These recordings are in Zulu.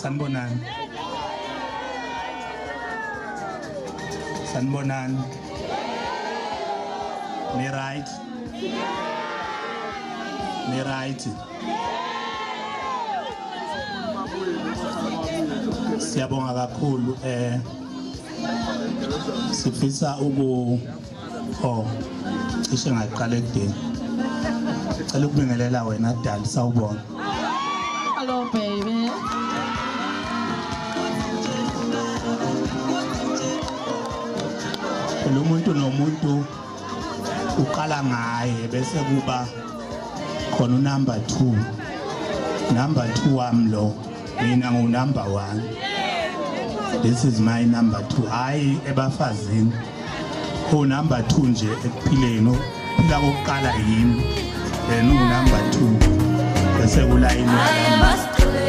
sanibonani. Sanibonani. Ni right. Ni right. Siyabonga kakhulu sifisa cishe ngaqala ekudeni. Cela ukubingelela wena Dali sawubona. Hello baby. Lo muntu nomuntu uqala ngaye bese kuba khona number 2. Number 2 wami lo mina ngu number 1. This is my number 2. Hayi ebafazini. Number 2 nje ekuphileni. Phila kokuqala yimi. Yena number 2. Bese kulayini yami.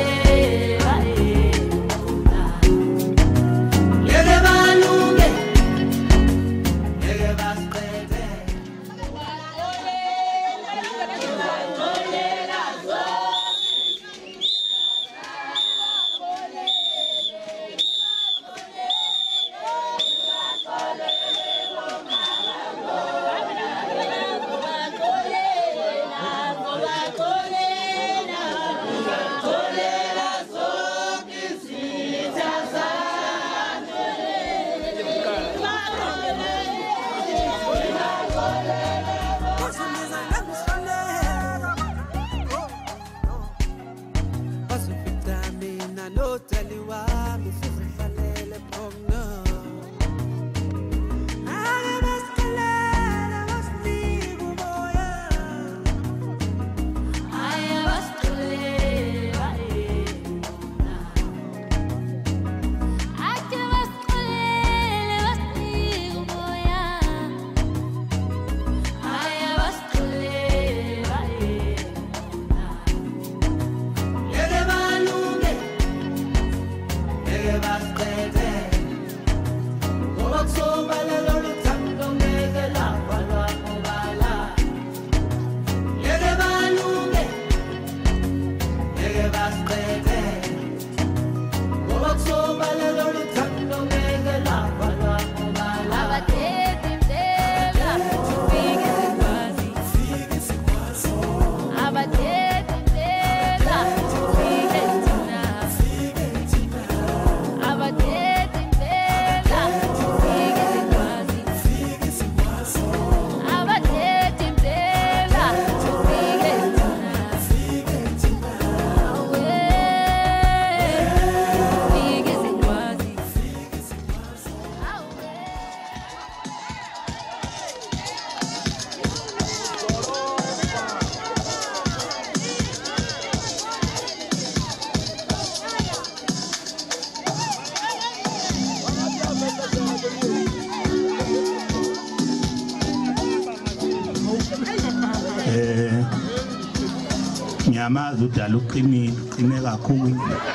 Ngiyamazi uDali uqine kakhulu.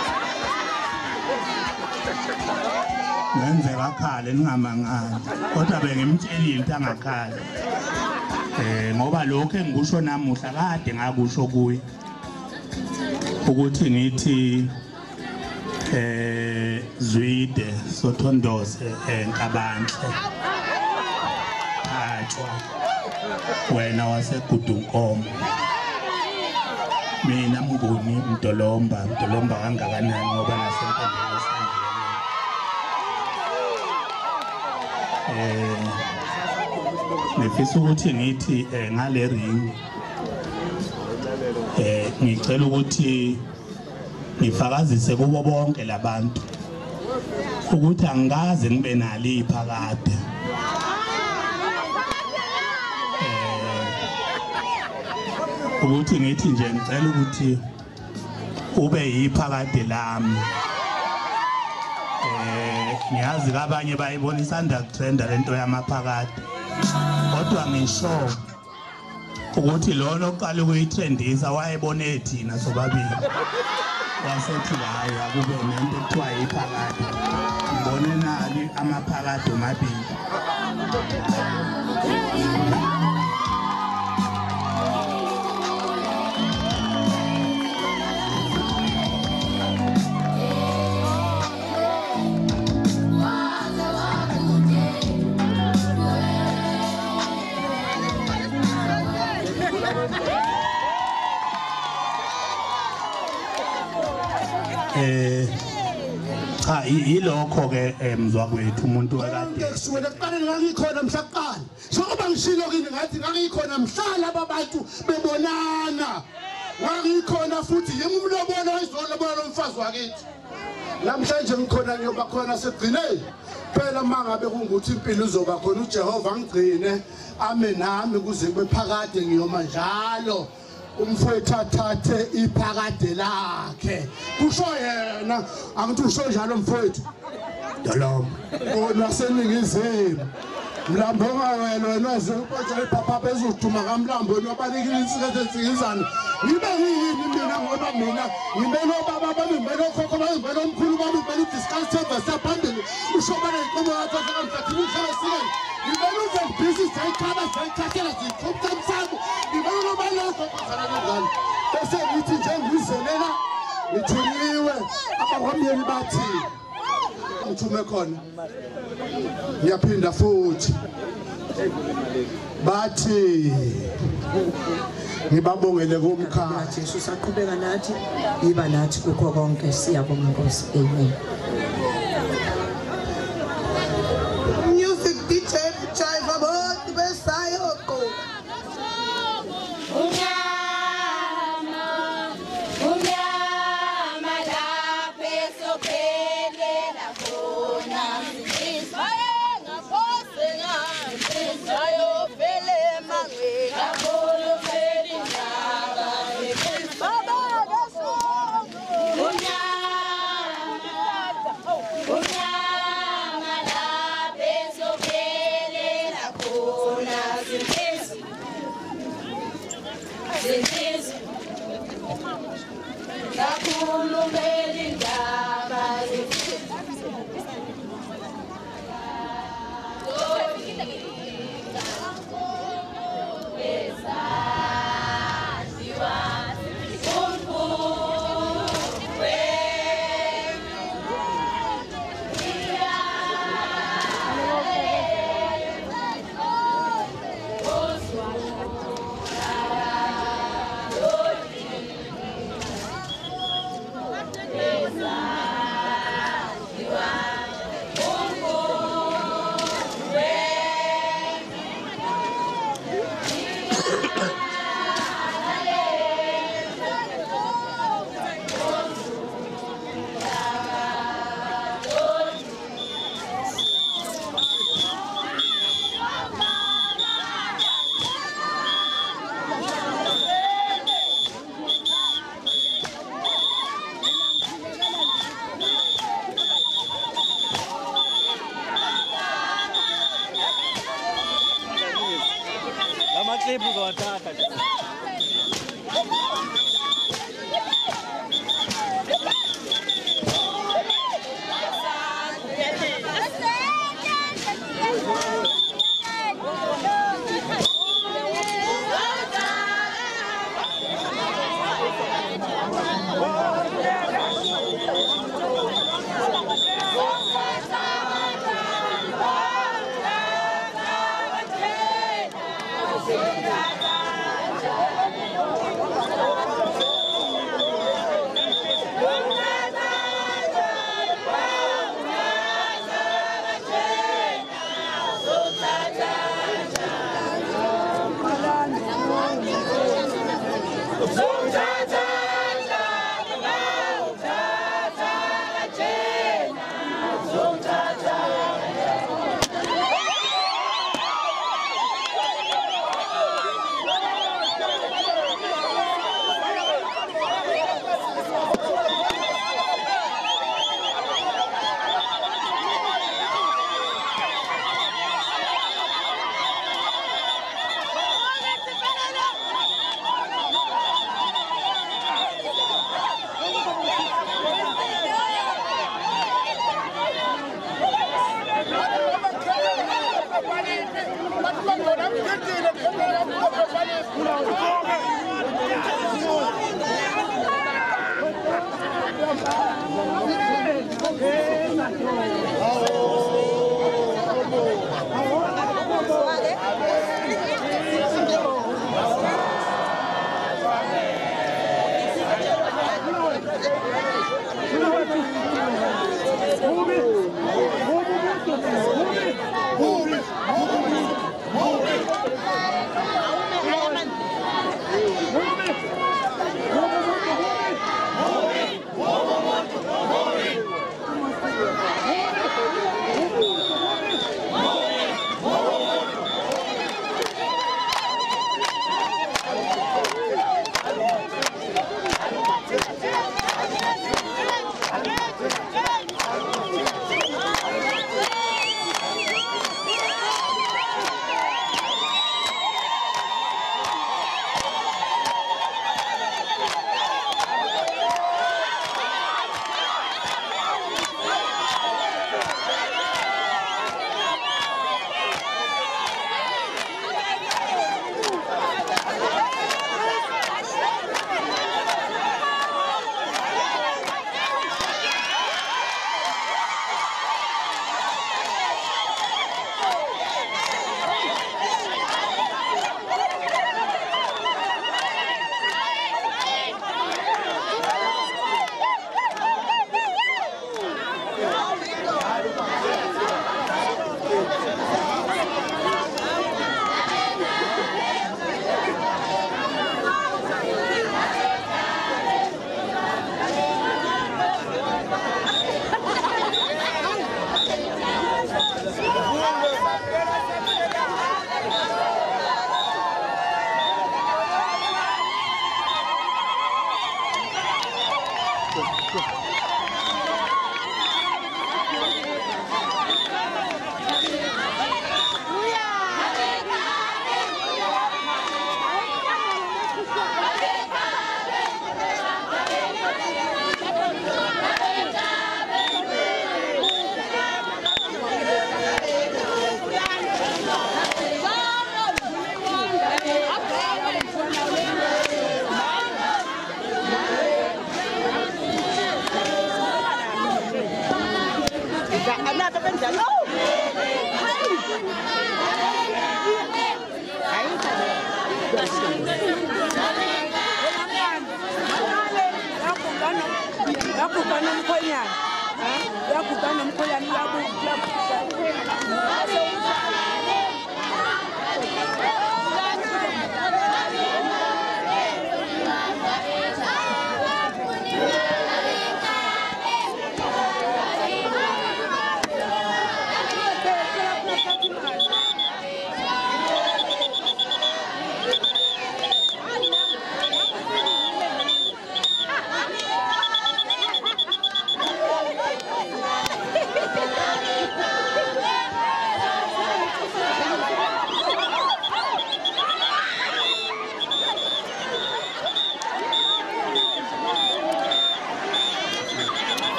Ngenze kakhale ningamangala kodwa bengimtshelile into angakhali. Ngoba lokho engikusho namuhla kade ngakusho kuye ukuthi ngithi Zwide Sothondose Nkabanhle Atshwa wena waseGudunkomo. Mina Mnguni Mdolomba kangakanani ngoba nasempendeni esandleni. Ngifisa ukuthi ngithi ngale ring ngicela ukuthi ngifakazise kubo bonke labantu ukuthi angikaze ngibe nalo iphakade. Ukuthi ngithi nje ngicela ukuthi ube yiphakade lami. Ngiyazi abanye bayibona isanda kutrenda lento yamaphakade. Kodwa ngisho ukuthi lona oqala ukuyitrendisa wayebone thina sobabili. Wasethi hayi akube nento ekuthiwa yiphakade. Ngibone nali amaphakade omabili. cha yilokho ke mzwakwethu umuntu ekade kusukela kuqala ngangikhona mhlaqala sokuba ngishilo kini ngathi ngangikhona mhlala ababantu bebonana ngangikhona futhi yimumlobola izolobola lomfazi wakithi namhlanje ngikhona ngiyoba khona segcineni phela mangabe kungukuthi impilo uzoba khona uJehova ngigcine ame nami kuze kube phakade ngiyoma njalo umfowethu athathe iphakade lakhe kusho yena angithi usho njalo mfowethu doloma wona seningizimu mlambo ngawena wena wazepotsha ipapa bezuduma kamlambo nobalekile insikhathi esikizana ngibe yini mina ngoba mina ngibelo baba bami ngibelo khokho bami ngibelo omkhulu bami ngibelo discuss table saphambili ushobana inkomo yakho kamfathini uhlalisile ngibelo uzebhizi sayikhaba sayithathela zikhupha umsamo ngibelo nobalokho kwazana ngani bese ngithi nje ngizelela ngithuniwe abakwamyeni bathi ngithume khona ngiyaphinda futhi bathi ngibabongele kumkhaya Jesu saqhubeka nathi yiba nathi kukho konke siyabonga Nkosi amen. Music DJ Jive about besayo qo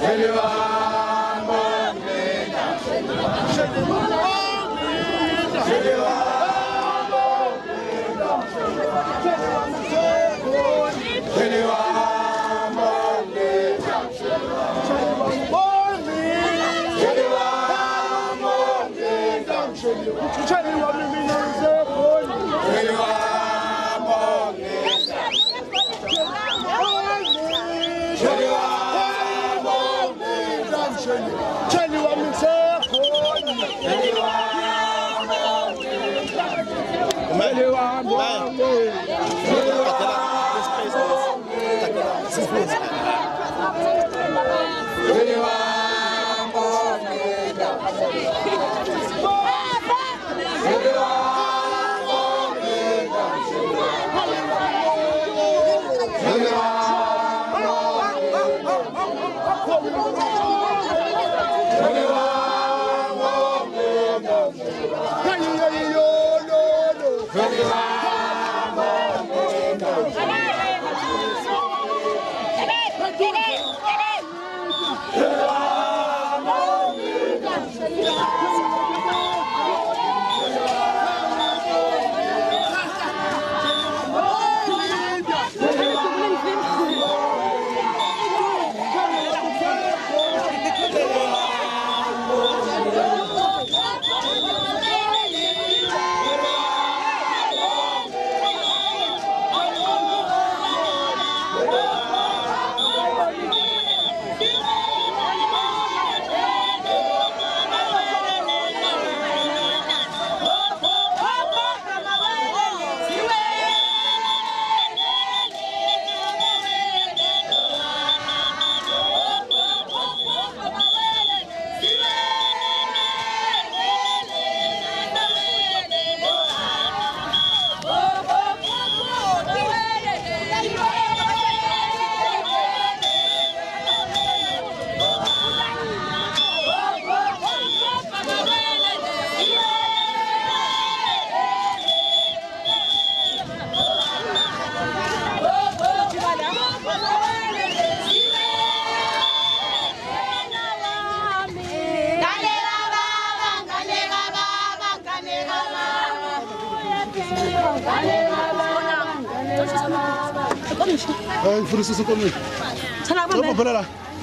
Ay, furisi sıkılmış. Sana bak. Tamam, bırak.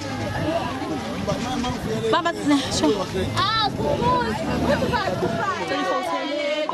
Baba, ne? Şu. Ah, kumuz. Telefon söyle.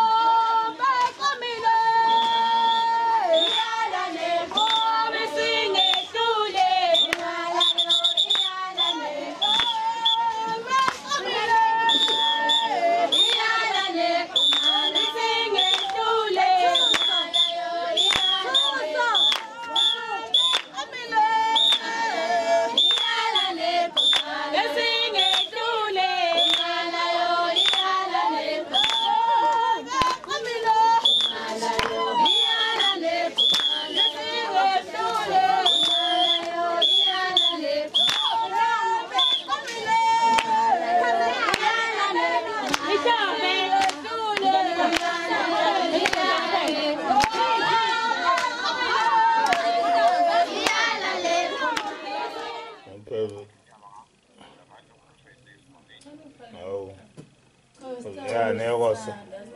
Yeah, negocio.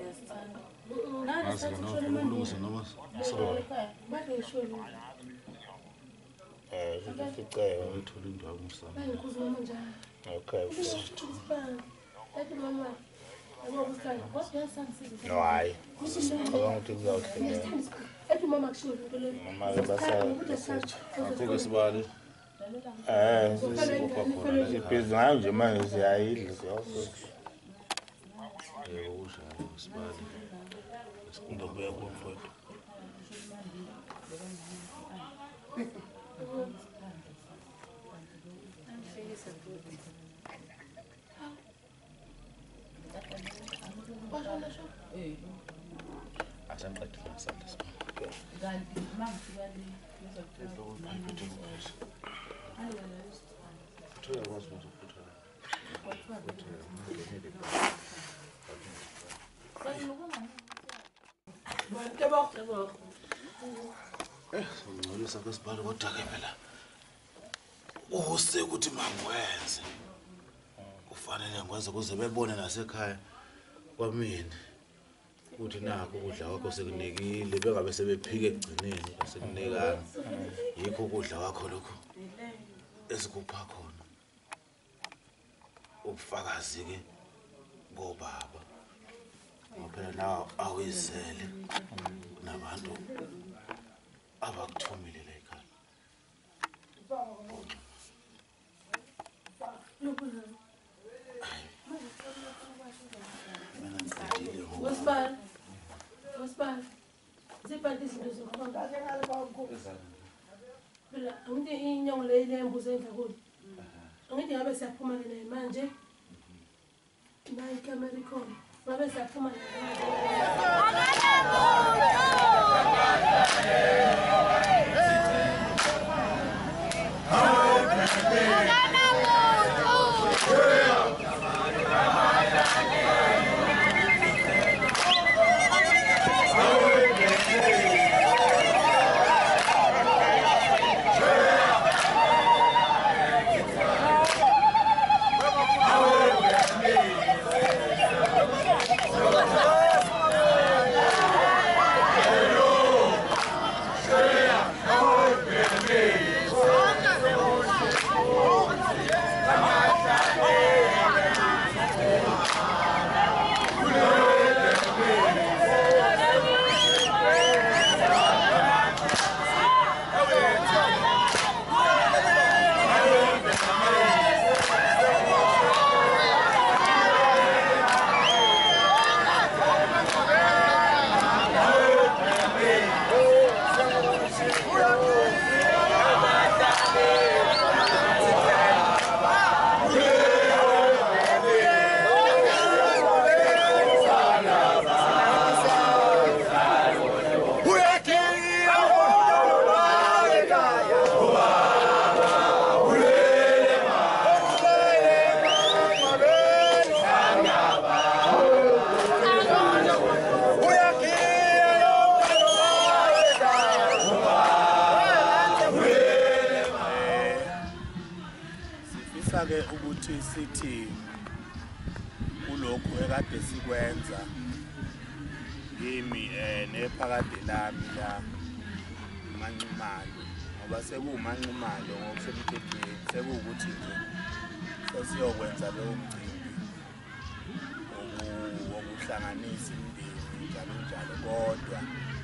Okay. No hay. Vamos to go to Mama basa. Depois lá onde mãe já aí also. Segundo bem conforto. use ukuthi mangwenze kufanele ngikwenze kuze bebone nasekhaya kwamina ukuthi nakho ukudla kwakho sekunikile bengabe sebephika egcineni asekunikana yikho ukudla kwakho lokho esikupha khona ubufakazi ke ngobaba ngoba nawo awizele nabantu abakuthumile la ekhaya Wesibani siphathe izinto zokuhamba phela angithi inyongo lembuzo endla kulo angithi ngabe siyaphuma naye manje nayi camera ikhona ngabe siyaphuma ukuthi sithi kulokhu ekade sikwenza yimi nephakade lami la Manxumalo ngoba sekumanxumalo ngokusemthethweni sekuwukuthi nje sesiyokwenza leyo mcimbi wokuhlanganisa imindeni njalo njalo kodwa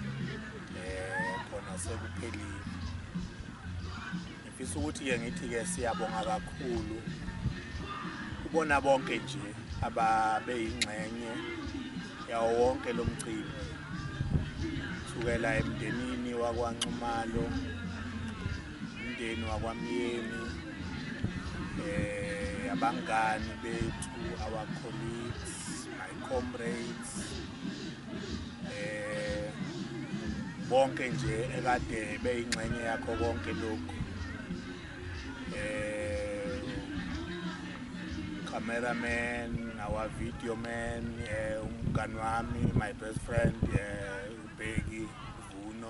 khona sekuphelile ngifisa ukuthi ke ngithi ke siyabonga kakhulu kubona bonke nje ababeyingxenye yawo wonke lo mcimbi sukela emndenini wakwaNxumalo umndeni wakwaMyeni abangani bethu our colleagues my comrades bonke nje ekade beyingxenye yakho konke lokho cameraman, our video man, umngani wami, my best friend, Ubheki Vuno,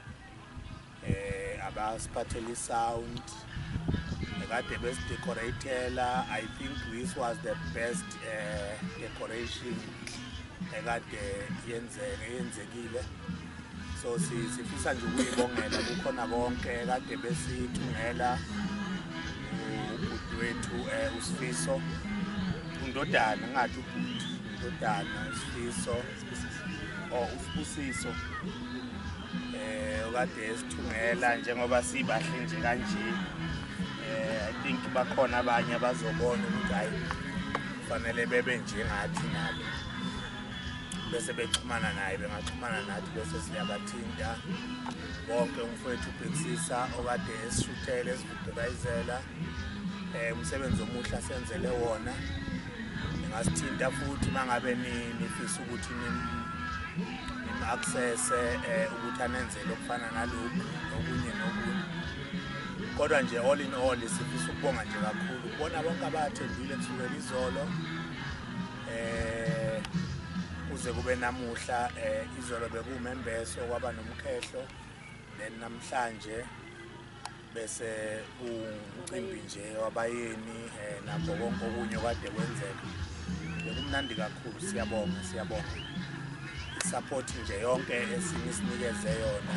abasiphathela sound, ekade besidecoratela. I think this was the best decoration ekade yenzekile. So sifisa nje ukuyibongela kukhona konke ekade besithungela wethu uSifiso undodana ngathi ubhuti undodana uSifiso uSifiso okade esithungela njengoba sibahle nje kanje I think bakhona abanye abazobona ukuthi hayi kufanele bebe nje ngathi nabo bese bexhumana naye bengaxhumana nathi bese siyabathinta bonke umfowethu uBhekisisa okade esishuthele esividoyizela umsebenzi omuhle senzele wona ngingasithinta futhi mangabe nifisa ukuthi access ukuthi anenzele okufana nalokho nokunye kodwa nje all in all sifisa ukubonga nje kakhulu kubona bonke abathembile kusukela izolo kuze kube namuhla izolo bekuwumembeso kwaba nomkhehlo then namhlanje bese umcimbi nje wabayeni nakho konke okunye kade kwenzeka bekumnandi kakhulu siyabonga support nje yonke esininikeze yona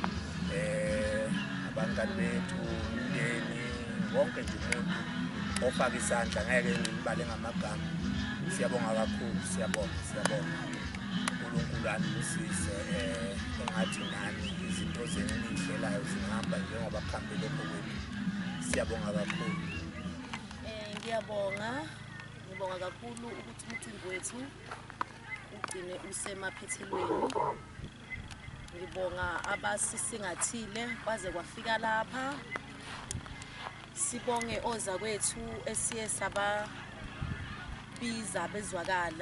abangani bethu umndeni wonke nje umuntu ofaka isandla ngeke ngibale ngamagama siyabonga kakhulu siyabonga uNkulunkulu anisise engathi nani izinto zenu nihlelayo zingihamba njengoba kuhambe lokho kwethu siyabonga kakhulu ngibonga kakhulu ukuthi umcimbi wethu ugcine usemaphethelweni ngibonga abasisingathile kwaze kwafika lapha sibonge oza kwethu esiye sababiza bezwakala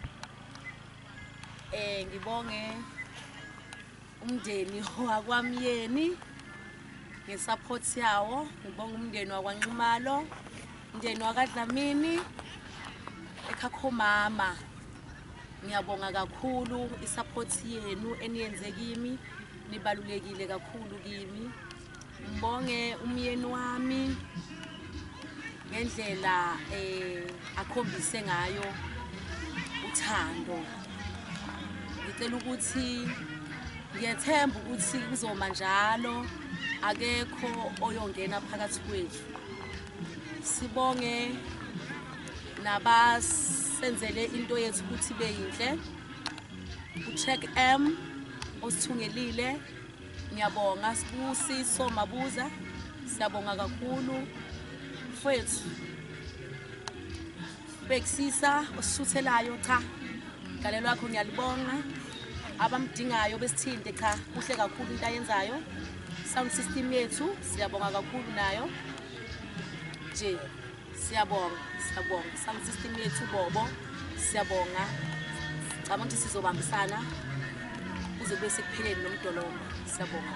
ngibonge umndeni wakwamyeni ngesupport yawo ngibonga umndeni wakwaNxumalo umndeni wakwaDlamini ekhakho mama ngiyabonga kakhulu isupport yenu eniyenze kimi nibalulekile kakhulu kimi ngibonge umyeni wami ngendlela akhombise ngayo uthando ngicela ukuthi ngiyethemba ukuthi kuzoma njalo akekho oyongena phakathi kwethu sibonge nabasenzele into yethu ukuthi beyinhle uCheck M osithungelile ngiyabonga Sibusiso Mabuza siyabonga kakhulu mfethu Beksisa osithuthelayo cha igale lwakho ngiyalibonga abamdingayo besithinde cha kuhle kakhulu into ayenzayo sound system yethu siyabonga kakhulu nayo nje siyabonga sound system yethu bobo siyabonga cabanga ukuthi sizobambisana kuze kube sekupheleni nomdolomba siyabonga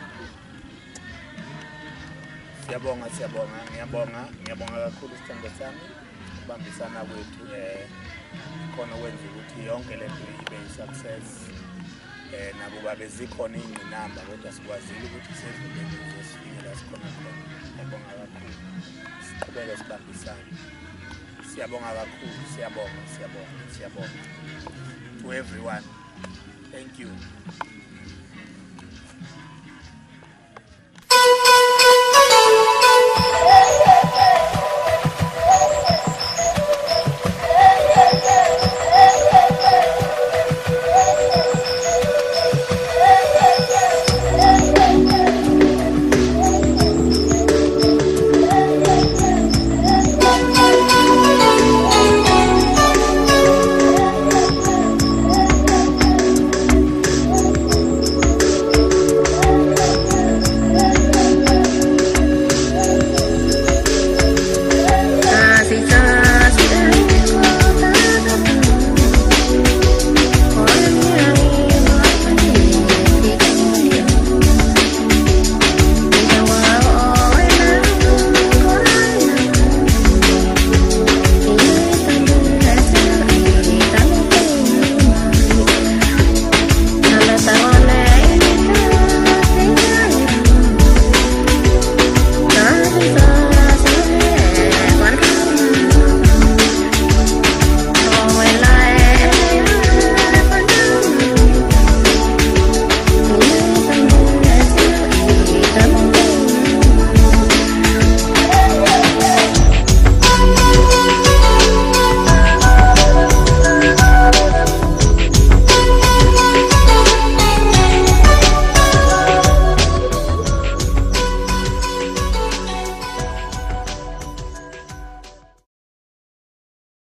ngiyabonga kakhulu isithando sami ukubambisana kwethu khona kwenza ukuthi yonke lento ibe success nabo babe zikhona ingqinamba kodwa sikwazile ukuthi sedlulele uzosifike la sikhona khona ngiyabonga kakhulu siqhubeke sibambisane siyabonga kakhulu siyabonga to everyone thank you